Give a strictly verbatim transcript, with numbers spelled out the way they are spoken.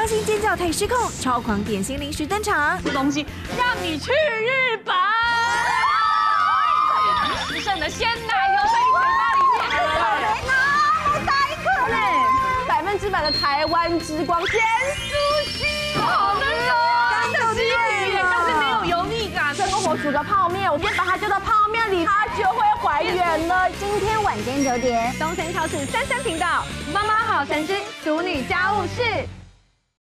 心尖叫太失控，超狂点心临时登场。 这东西让你去日本，时盛的鲜奶油在你嘴巴里面， 那么大一颗嘞，百分之百的台湾之光咸酥鸡， 好的哟，干的鸡米，但是没有油腻感。 跟我煮个泡面，我直接把它丢到泡面里，它就会还原了。今天晚间九点，东森超市三三频道，妈妈好神师，淑女家务事。